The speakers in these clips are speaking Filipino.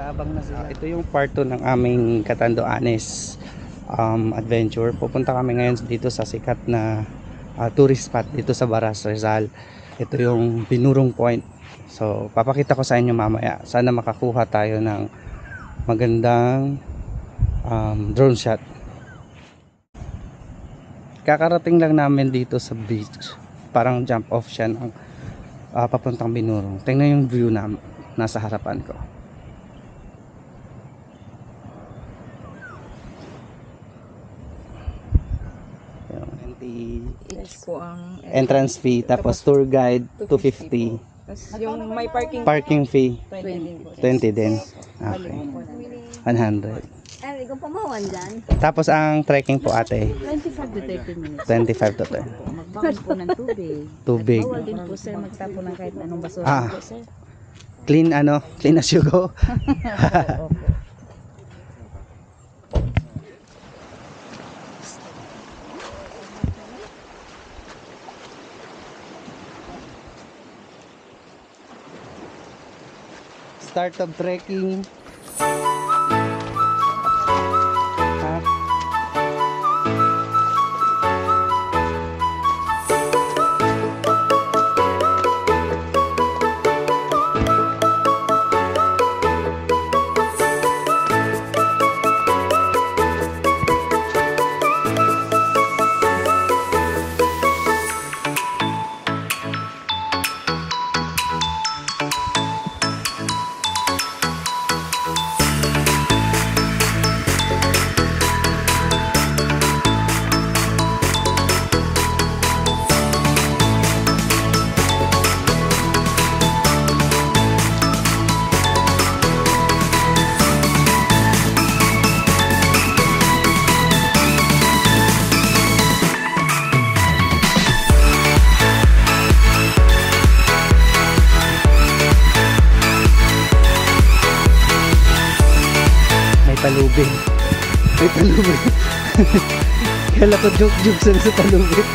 Nag-aabang na sila. Ito yung part 2 ng aming Catanduanes adventure. Pupunta kami ngayon dito sa sikat na tourist spot dito sa Baras, Rizal. Ito yung Binurong Point. So papakita ko sa inyo mamaya. Sana makakuha tayo ng magandang drone shot. Kakarating lang namin dito sa beach. Parang jump off siya ng papuntang Binurong. Tingnan yung view na nasa harapan ko. Each po ang entrance fee, tapos tour guide 250. Tapos yung may Parking fee 20 din. Okay. 100. Ay, ikaw pamawan dyan. Tapos ang trekking po ate 25 to 30 minutes. 25 to 30. Magbawal po ng tubig. Tubig. Bawal din po sir magtapo ng kahit anong basura po sir. Clean clean as you go. Opo. Start of trekking. Talubig. May talubig. Kala ko joke sa talubig.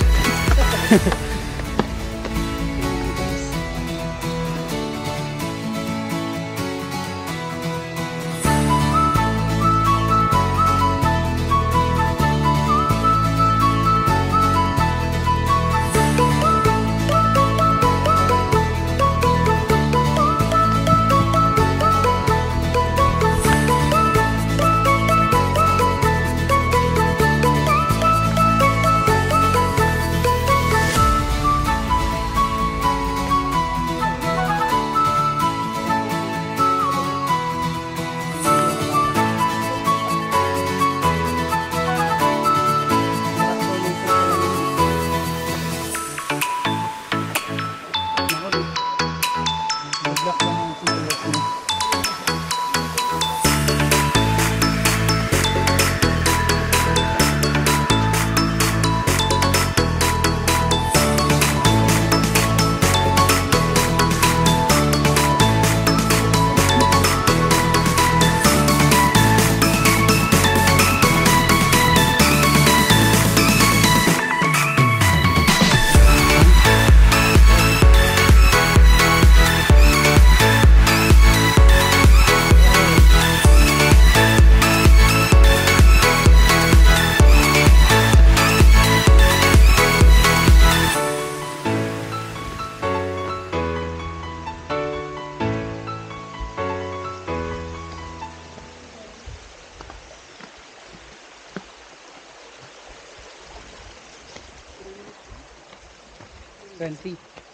Twenty.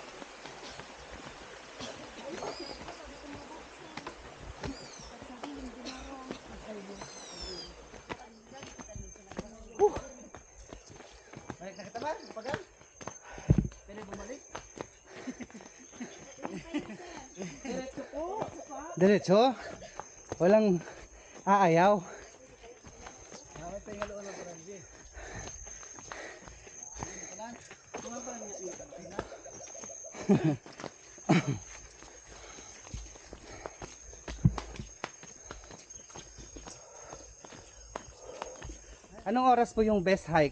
Balik na kita ba? Pagal? Pwede bumalik? Diretso po. Diretso? Walang aayaw. Anong oras po yung best hike?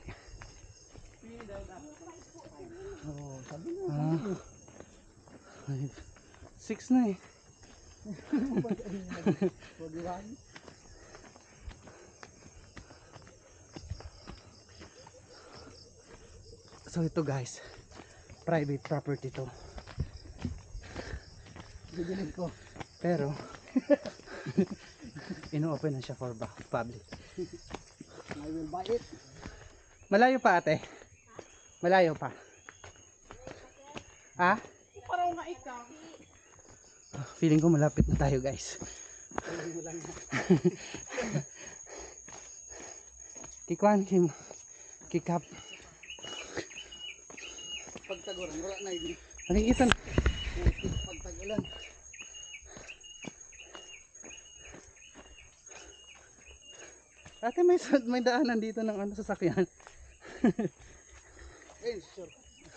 Oh, sabi na. 6 na eh. So ito guys, private property to. Bibilin ko. Pero ino-open na siya for public. I will buy it. Malayo pa ate? Malayo pa. Ha? Parang nga ikaw. Feeling ko malapit na tayo guys. Kikwan, kikap. Pagtaguran, wala na yun. Nakikita na. Pagtagulan. Ate, may daanan dito ng ano, sasakyan. Sure.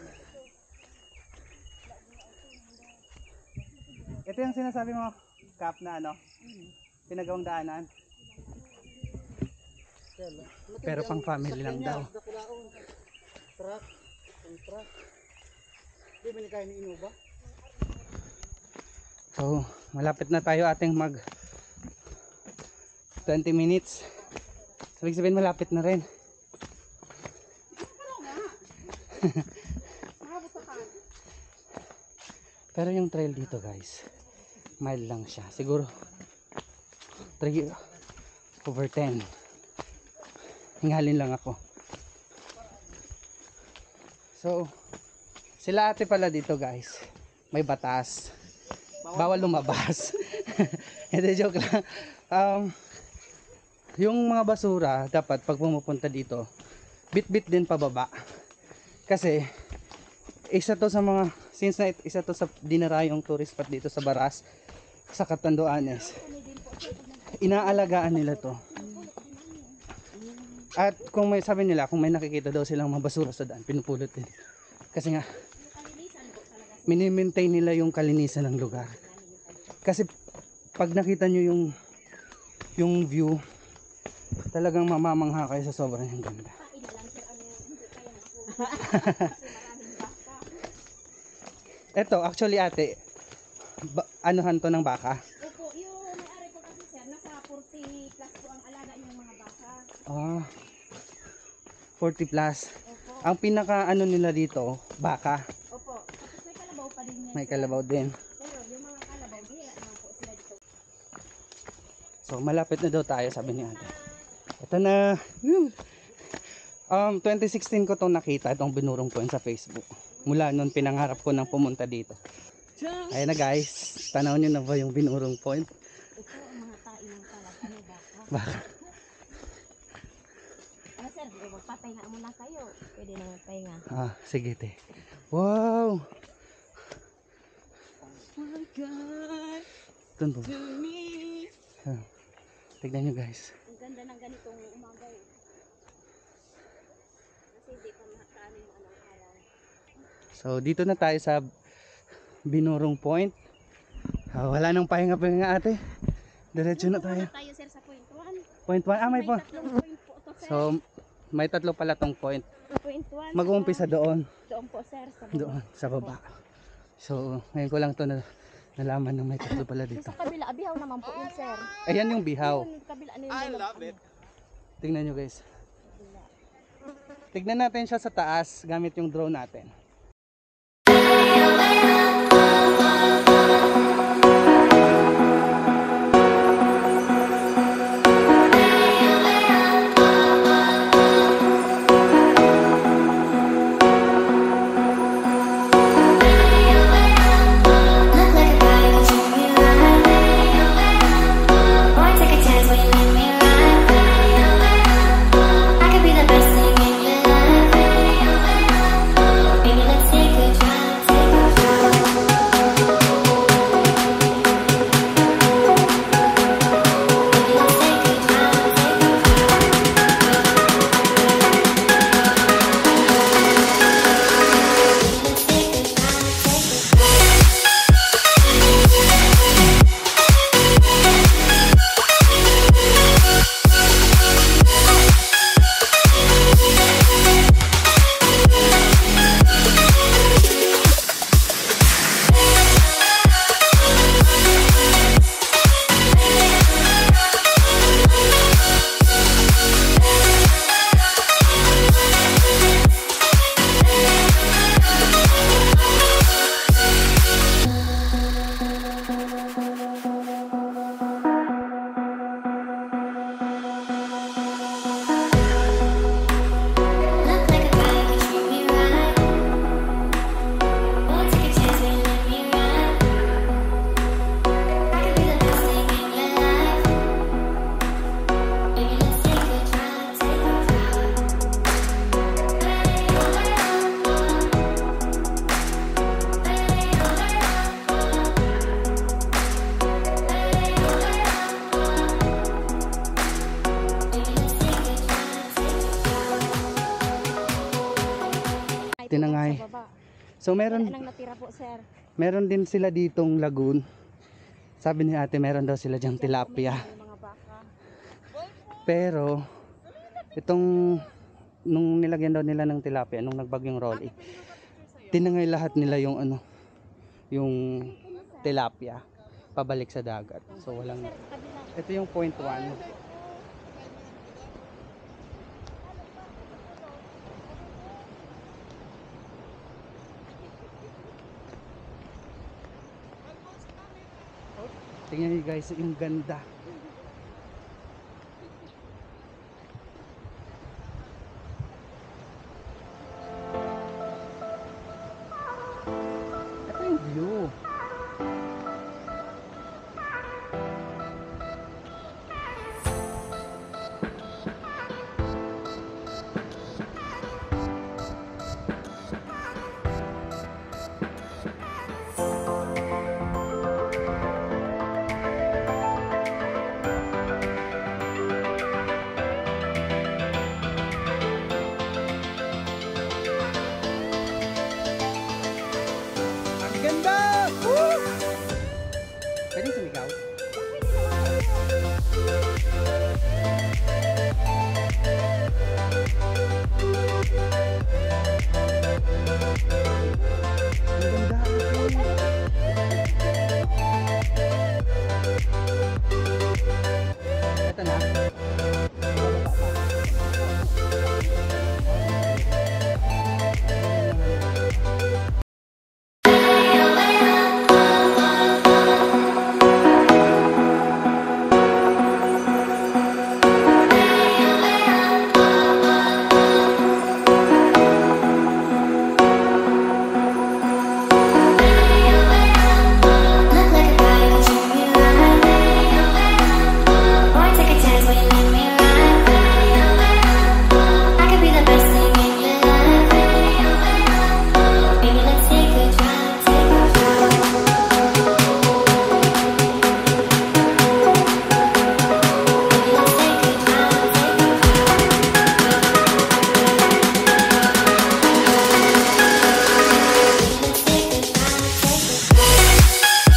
Ito yung sinasabi mo, Kap, na ano? Pinagawang daanan. Pero pang family lang daw. Truck. Di ba ni kayo ni Inuba? So, malapit na tayo ating mag 20 minutes. Sabi sabihin malapit na rin. Pero yung trail dito guys, mild lang siya. Siguro 3/10. Hingalin lang ako. So, sila ate pala dito guys, may batas. Bawal lumabas. Hindi, joke lang. Yung mga basura, dapat pag pumupunta dito, bit-bit din pababa. Kasi, isa to sa mga, since na isa to sa dinarayong tourist spot dito sa Baras, sa Catanduanes, inaalagaan nila to. At kung may, sabi nila, kung may nakikita daw silang mga basura sa daan, pinupulot din. Kasi nga, mini-maintain nila yung kalinisan ng lugar. Kasi, pag nakita nyo yung view, talagang mamamangha kayo sa sobrang yung ganda. Eto, actually ate, anuhan to ng baka? Opo, yung may-ari po kasi sir, nasa 40 plus po ang alaga yung mga baka. Ah, 40 plus. Opo. Ang pinaka ano nila dito, baka. Opo. Tapos may kalabaw pa din yan. May kalabaw din. Pero yung mga kalabaw, bihira naman po sila dito. So malapit na daw tayo, sabi ni ate. Ito na. 2016 ko itong nakita, itong binurong point sa Facebook. Mula nun pinangarap ko ng pumunta dito. Ayan na guys, tanaw nyo na ba yung binurong point? Ito ang mga tain ng talaga ng baka. Baka. Ano sir, magpatay nga muna kayo. Pwede na magpahinga. Ah, sige te. Wow! My God, Doon po. to me. Tignan nyo guys. Ang ganda ng ganitong umaga eh. Kasi hindi pa makakaano yung anong araw. So dito na tayo sa binurong point. Wala nang pahinga-pahinga ate. Diretso na tayo. Tayo sir sa point 1. Point 1. Ah, may point. Tatlong point po to sir. So may tatlo pala tong point. Point 1. Mag-uumpisa doon. Doon po sir sa baba. Doon sa baba. So ngayon ko lang to nalaman na may tatlo pala Yung dito. sa kabila, abihaw naman po yun sir. Ayan yung bihaw. Yung kabila, ano yung Tingnan nyo guys. Tignan natin siya sa taas gamit yung drone natin. Baby, Ay, tinangay. Sa baba. So Wala meron nang natira po, sir. meron din sila ditong lagoon. Sabi ni ate meron daw sila dyang tilapia. Yung mga baka. Pero itong nung nilagyan daw nila ng tilapia nung nagbagyong Rolly, tinangay lahat nila yung ano, yung tilapia pabalik sa dagat. So walang, Sir, sa kabila. ito yung point 1. Tingnan niyo guys, yung ganda. Ito yung view. Ang ganda! Woo! Pwede sumigaw? Ang ganda! Ito na. Bababa pa. Look like a guy who treat me right. Boy, take a chance when you let me ride. I could be the best thing in your life. Baby, let's take a drive, take a drive. Baby, let's take a drive, take a drive. Let's take a drive, take a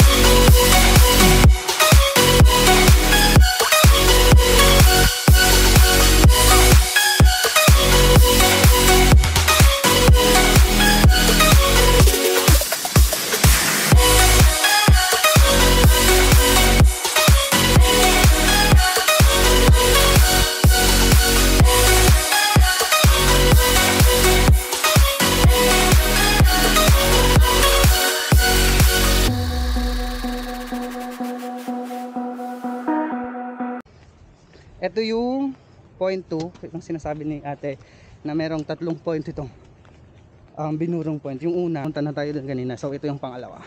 Ito yung point 2, yung sinasabi ni ate na merong 3 point itong binurong point. Yung una, punta na tayo doon kanina. So ito yung pangalawa.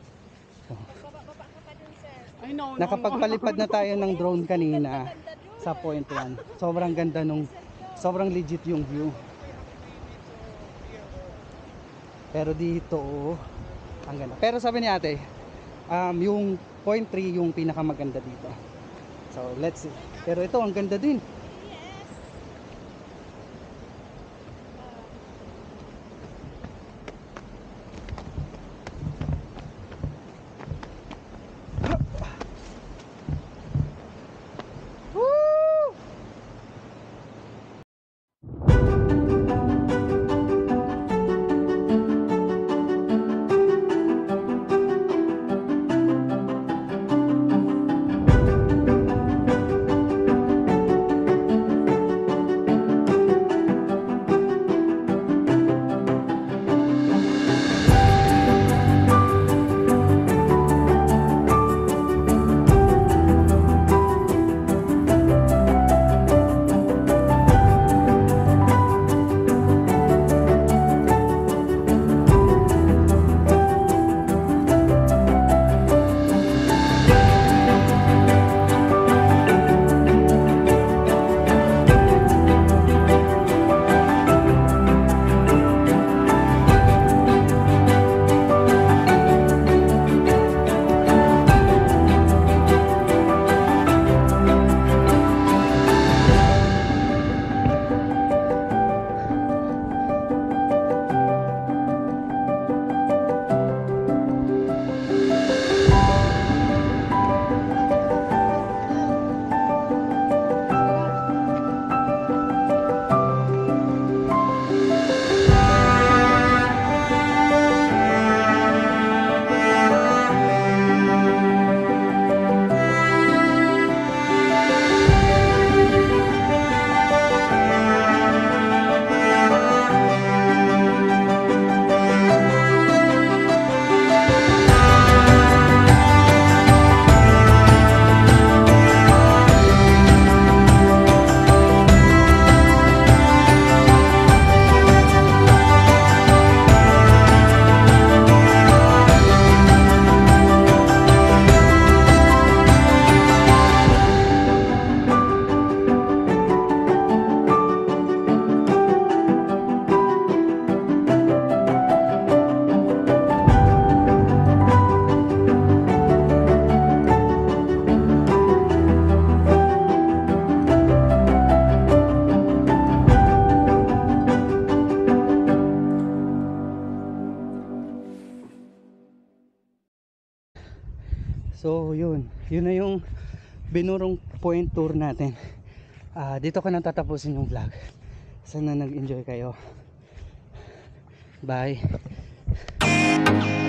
Ay, no, no, Nakapagpalipad na tayo ng drone kanina sa point 1. Sobrang ganda nung, sobrang legit yung view. Pero dito, ang ganda. Pero sabi ni ate, yung point 3 yung pinakamaganda dito. So let's see. Pero ito ang ganda din. Woo! So yun na yung Binurong Point tour natin. Dito ko nang tatapusin yung vlog. Sana nag-enjoy kayo. Bye.